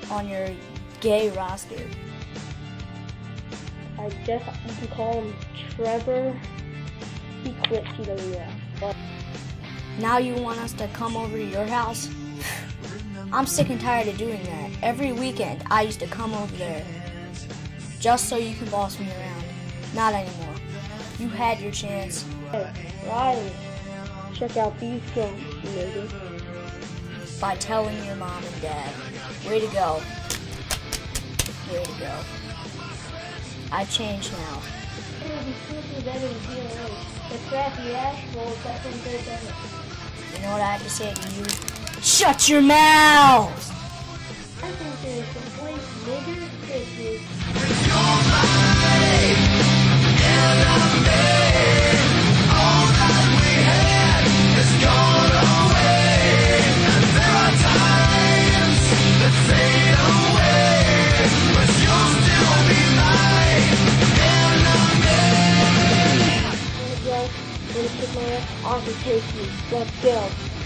on your gay roster? I guess you can call him Trevor. He quit TWF. But Now you want us to come over to your house? I'm sick and tired of doing that. Every weekend I used to come over there just so you can boss me around. Not anymore. You had your chance. hey, Riley, check out these films, nigga. By telling your mom and dad. Way to go. Way to go. I changed now. You know what I have to say to you? Shut your mouth! I think there's some place nigger bitches. I can take you. Let's go.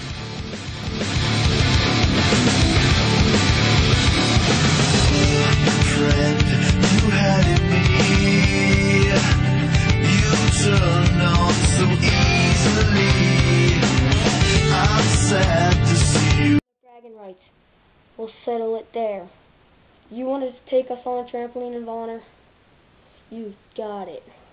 Friend, you had in me. You turn on so easily. I'm sad to see you. Dragon rights. We'll settle it there. You wanted to take us on a trampoline of honor? You got it.